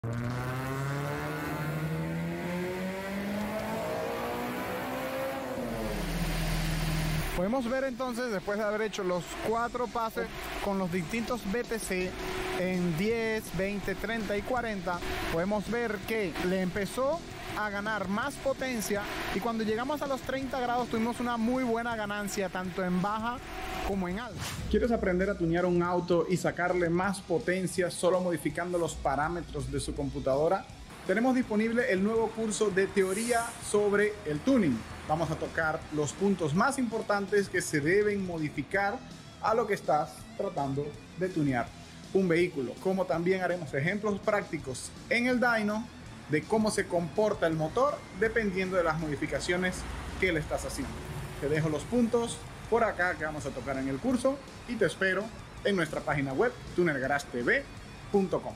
Podemos ver entonces, después de haber hecho los 4 pases con los distintos BTC en 10, 20, 30 y 40, podemos ver que le empezó a ganar más potencia y cuando llegamos a los 30 grados tuvimos una muy buena ganancia tanto en baja como en alta. ¿Quieres aprender a tunear un auto y sacarle más potencia solo modificando los parámetros de su computadora? Tenemos disponible el nuevo curso de teoría sobre el tuning. Vamos a tocar los puntos más importantes que se deben modificar a lo que estás tratando de tunear un vehículo. Como también haremos ejemplos prácticos en el dyno de cómo se comporta el motor dependiendo de las modificaciones que le estás haciendo. Te dejo los puntos por acá que vamos a tocar en el curso y te espero en nuestra página web tunergaragetv.com.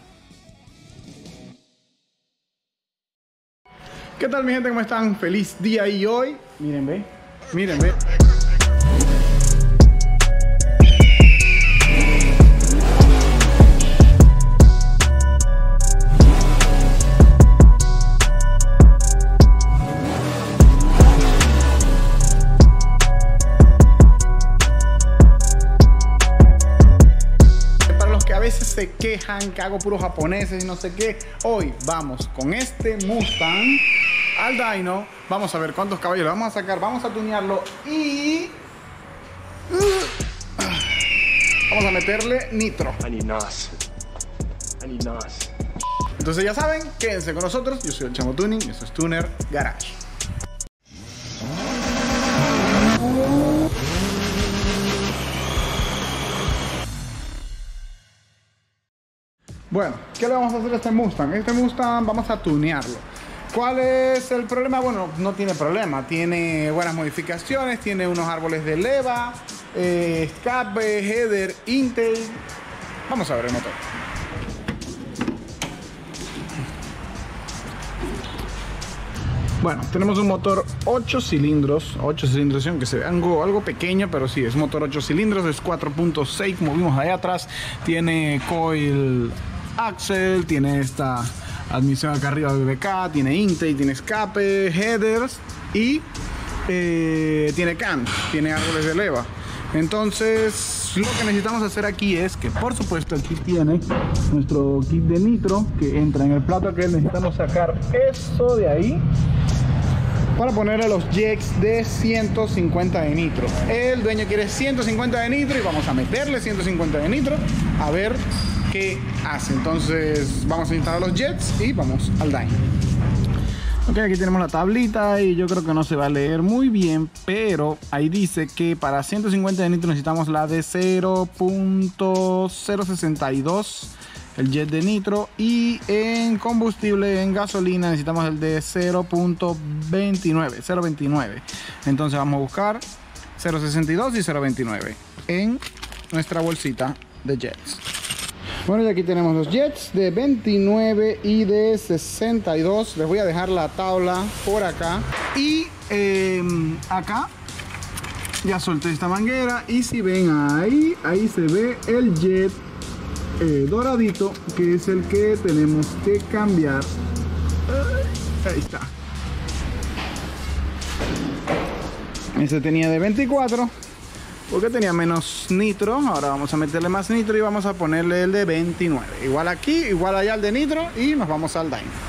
¿Qué tal mi gente? ¿Cómo están? Feliz día y hoy, miren ve. Para los que a veces se quejan que hago puros japoneses y no sé qué, hoy vamos con este Mustang al dyno, vamos a ver cuántos caballos le vamos a sacar, vamos a tunearlo y vamos a meterle nitro. Entonces ya saben, quédense con nosotros. Yo soy el Chamo Tuning y esto es Tuner Garage. Bueno, ¿qué le vamos a hacer a este Mustang? Este Mustang vamos a tunearlo. ¿Cuál es el problema? Bueno, no tiene problema. Tiene buenas modificaciones, tiene unos árboles de leva, escape, header, intake. Vamos a ver el motor. Bueno, tenemos un motor 8 cilindros, aunque se ve algo pequeño, pero sí, es motor 8 cilindros, es 4.6, como vimos allá atrás. Tiene coil axle, tiene esta admisión acá arriba de BBK, tiene intake, tiene escape, headers y tiene can, tiene árboles de leva. Entonces lo que necesitamos hacer aquí es que, por supuesto, aquí tiene nuestro kit de nitro que entra en el plato, que necesitamos sacar eso de ahí para ponerle los jacks de 150 de nitro. El dueño quiere 150 de nitro y vamos a meterle 150 de nitro a ver qué hace. Entonces vamos a instalar los jets y vamos al dyno. Ok, aquí tenemos la tablita y yo creo que no se va a leer muy bien, pero ahí dice que para 150 de nitro necesitamos la de 0.062 el jet de nitro, y en combustible, en gasolina, necesitamos el de 0.29. Entonces vamos a buscar 0.62 y 0.29 en nuestra bolsita de jets. Bueno, y aquí tenemos los jets de 29 y de 62. Les voy a dejar la tabla por acá. Y acá ya solté esta manguera. Y si ven ahí se ve el jet doradito, que es el que tenemos que cambiar. Ahí está. Este tenía de 24. Porque tenía menos nitro. Ahora vamos a meterle más nitro y vamos a ponerle el de 29. Igual aquí, igual allá el de nitro, y nos vamos al dyno.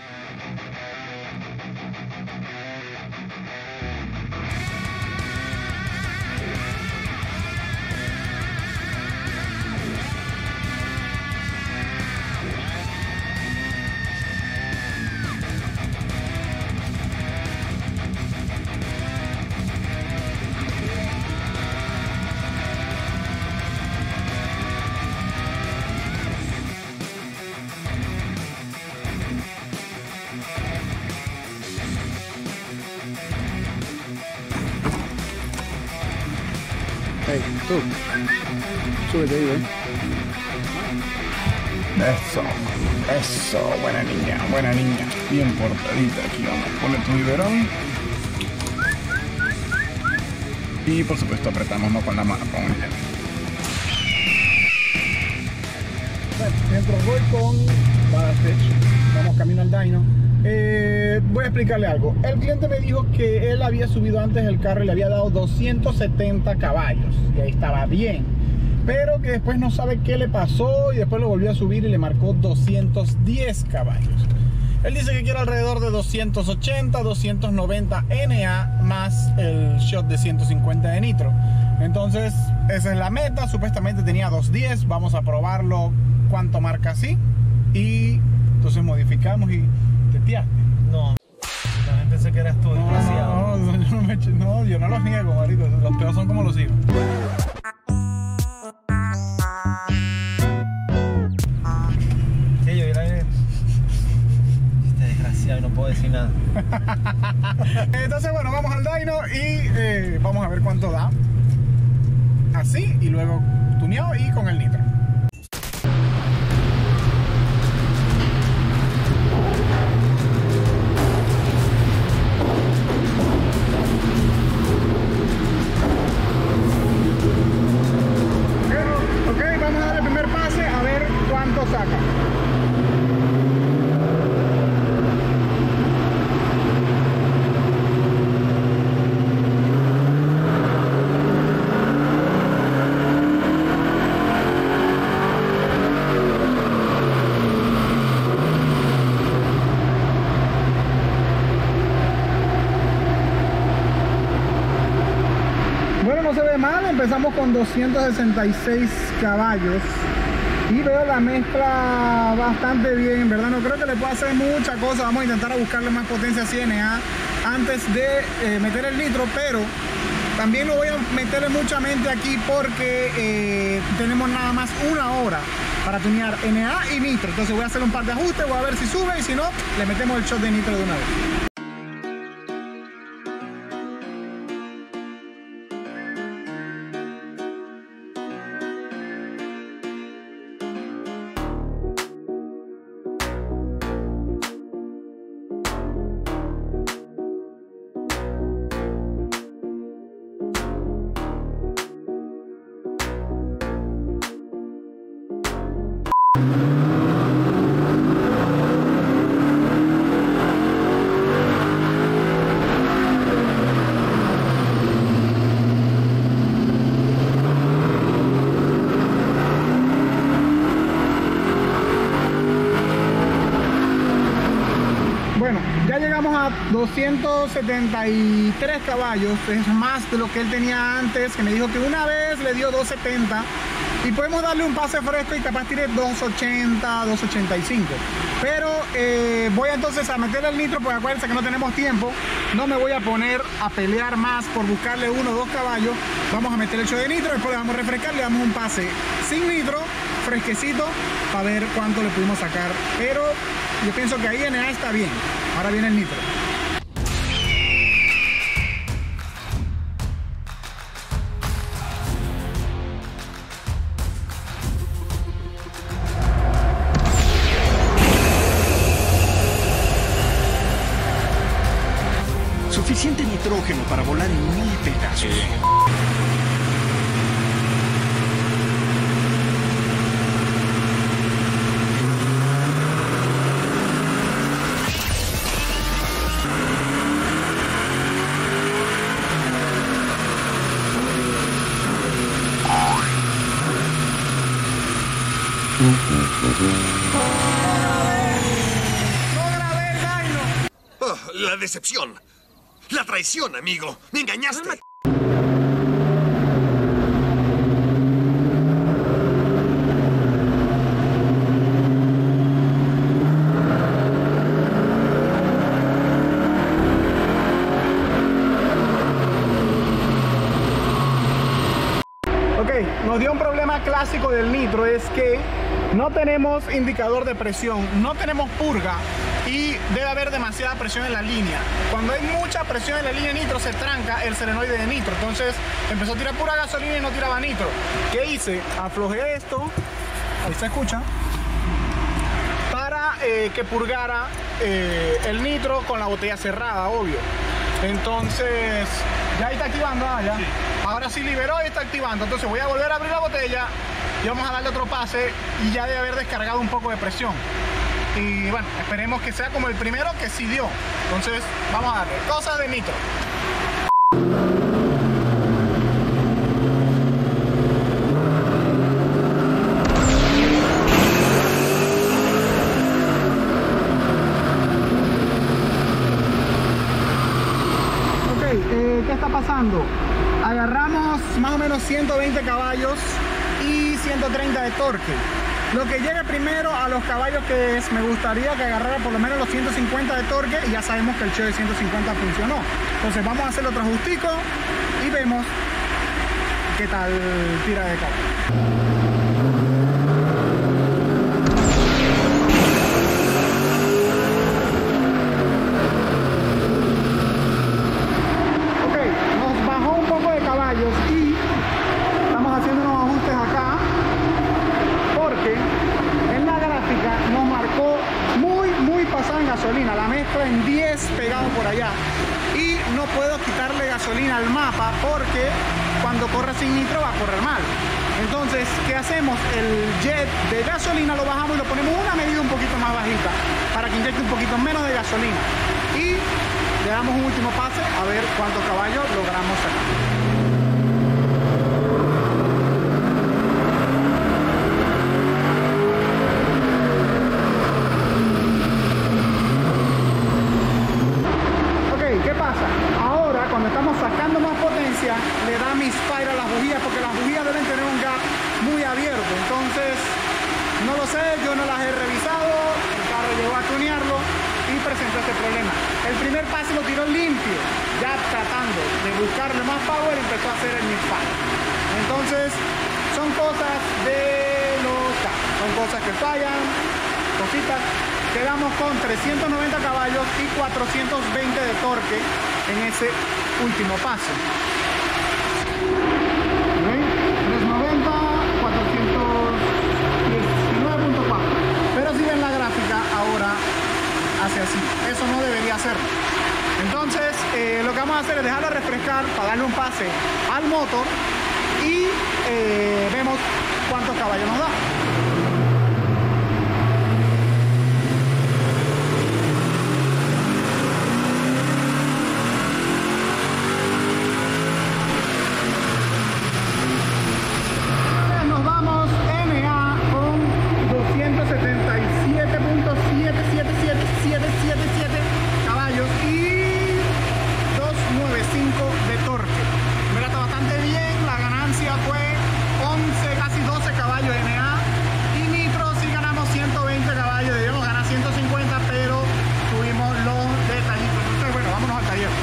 Hey, tú, súbete ahí, Eso, buena niña, bien portadita. Aquí vamos a poner tu biberón. Y por supuesto apretamos, no con la mano, con el dedo. Bueno, mientras voy con Vamos camino al dyno. Voy a explicarle algo. El cliente me dijo que él había subido antes el carro y le había dado 270 caballos. Y ahí estaba bien. Pero que después no sabe qué le pasó y después lo volvió a subir y le marcó 210 caballos. Él dice que quiere alrededor de 280, 290 NA más el shot de 150 de nitro. Entonces, esa es la meta. Supuestamente tenía 210. Vamos a probarlo cuánto marca así. Y entonces modificamos y teteaste. No, también pensé que eras tú, desgraciado. No, yo no los niego, marito. Los peores son como los hijos. Sí, yo era este desgraciado y no puedo decir nada. Entonces, bueno, vamos al dyno y vamos a ver cuánto da. Así y luego tuneado y con el nitro. No se ve mal, empezamos con 266 caballos y veo la mezcla bastante bien, ¿verdad? No creo que le pueda hacer mucha cosa. Vamos a intentar buscarle más potencia a CNA antes de meter el nitro, pero también no voy a meterle mucha mente aquí porque tenemos nada más una hora para tunear NA y nitro. Entonces voy a hacer un par de ajustes, voy a ver si sube y si no, le metemos el shot de nitro de una vez. Bueno, ya llegamos a 273 caballos, es más de lo que él tenía antes, que me dijo que una vez le dio 270 y podemos darle un pase fresco y capaz tire 280, 285. Pero voy entonces a meterle el nitro, porque acuérdense que no tenemos tiempo, no me voy a poner a pelear más por buscarle 1 o 2 caballos. Vamos a meter el shot de nitro, después le vamos a refrescar, le damos un pase sin nitro, fresquecito, para ver cuánto le pudimos sacar. Pero yo pienso que ahí NA está bien. Ahora viene el nitro. Suficiente nitrógeno para volar en 1000 pedazos. Oh, la decepción. La traición, amigo. Me engañaste. Ok, nos dio un problema clásico del nitro, es que no tenemos indicador de presión, no tenemos purga y debe haber demasiada presión en la línea. Cuando hay mucha presión en la línea de nitro se tranca el solenoide de nitro, entonces empezó a tirar pura gasolina y no tiraba nitro. ¿Qué hice? Aflojé esto, ahí se escucha, para que purgara el nitro con la botella cerrada, obvio. Entonces ya ahí está activando, ya. Sí. Ahora sí liberó y está activando. Entonces voy a volver a abrir la botella y vamos a darle otro pase y ya debe haber descargado un poco de presión. Y bueno, esperemos que sea como el primero que sí dio. Entonces, vamos a darle cosas de nitro. ¿Qué está pasando? Agarramos más o menos 120 caballos y 130 de torque. Lo que llegue primero a los caballos que es, me gustaría que agarrara por lo menos los 150 de torque, y ya sabemos que el Chevy 150 funcionó. Entonces vamos a hacer otro ajustico y vemos qué tal tira de caballo. Y estamos haciendo unos ajustes acá porque en la gráfica nos marcó muy pasada en gasolina, la mezcla en 10 pegado por allá, y no puedo quitarle gasolina al mapa porque cuando corra sin nitro va a correr mal. Entonces, ¿qué hacemos? El jet de gasolina lo bajamos y lo ponemos una medida un poquito más bajita para que inyecte un poquito menos de gasolina, y le damos un último pase a ver cuántos caballos logramos sacar. ¿Qué pasa? Ahora, cuando estamos sacando más potencia, le da misfire a las bujías, porque las bujías deben tener un gap muy abierto. Entonces, no lo sé, yo no las he revisado, el carro llegó a tunearlo y presentó este problema. El primer pase lo tiró limpio, ya tratando de buscarle más power, empezó a hacer el misfire. Entonces, son cosas de los carros, son cosas que fallan, cositas. Quedamos con 390 caballos y 420 de torque en ese último paso. 390, 419.4. Pero si ven la gráfica, ahora hace así. Eso no debería hacerlo. Entonces, lo que vamos a hacer es dejarlo refrescar para darle un pase al motor y vemos cuántos caballos nos da. Caballos y 295 de torque. Mira, está bastante bien. La ganancia fue 11, casi 12 caballos NA, y nitro sí ganamos 120 caballos. Debíamos ganar 150, pero tuvimos los detallitos. Entonces, bueno, vámonos al taller.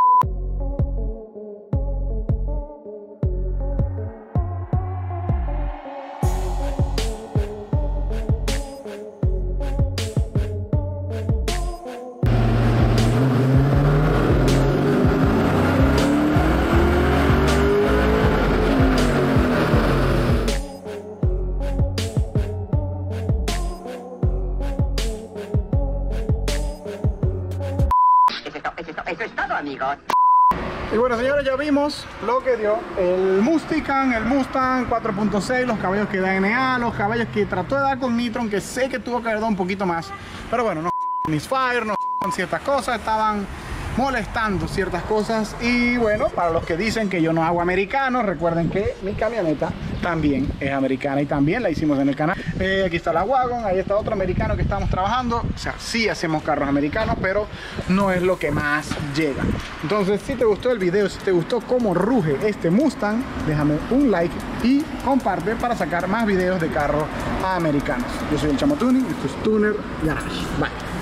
Eso es todo, amigos. Y bueno, señores, ya vimos lo que dio el Mustang 4.6, los caballos que da NA, los caballos que trató de dar con nitro, aunque sé que tuvo que haber dado un poquito más. Pero bueno, no misfire, no ciertas cosas, estaban molestando ciertas cosas. Y bueno, para los que dicen que yo no hago americano, recuerden que mi camioneta también es americana y también la hicimos en el canal. Aquí está la Wagon, ahí está otro americano que estamos trabajando. O sea, sí hacemos carros americanos, pero no es lo que más llega. Entonces, si te gustó el video, si te gustó cómo ruge este Mustang, déjame un like y comparte para sacar más videos de carros americanos. Yo soy el Chamo Tuning, esto es Tuner Garage. Bye.